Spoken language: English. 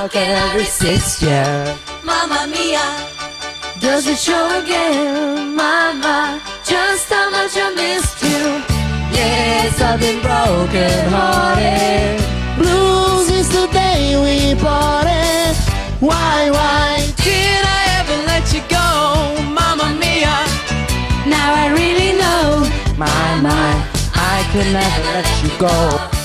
can I resist you? Mamma mia, Does it show again, mama, just how much I missed you? Yes, I've been broken hearted. Blues is the day we parted. Why did I ever let you go? Mamma mia, now I really know, my, I could never let you go.